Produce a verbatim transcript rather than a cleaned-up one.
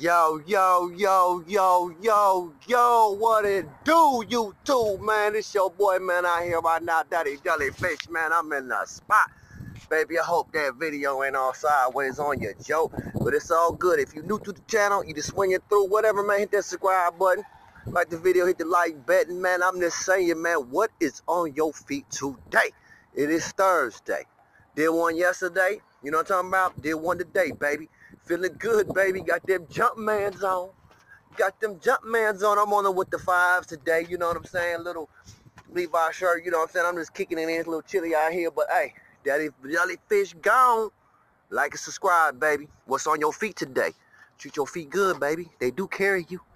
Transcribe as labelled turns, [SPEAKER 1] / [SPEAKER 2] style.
[SPEAKER 1] Yo, yo, yo, yo, yo, yo, what it do, YouTube, man? It's your boy, man, out here right now, Daddy Jellyfish, man. I'm in the spot. Baby, I hope that video ain't all sideways on your joke, but it's all good. If you're new to the channel, you just swing it through, whatever, man, hit that subscribe button. Like the video, hit the like button, man. I'm just saying, man, what is on your feet today? It is Thursday. Did one yesterday, you know what I'm talking about? Did one today, baby. Feeling good, baby. Got them Jumpmans on. Got them Jumpmans on. I'm on them with the fives today, you know what I'm saying? Little Levi shirt, you know what I'm saying? I'm just kicking it in. It's a little chilly out here, but hey, Daddy Jellyfish gone. Like and subscribe, baby. What's on your feet today? Treat your feet good, baby. They do carry you.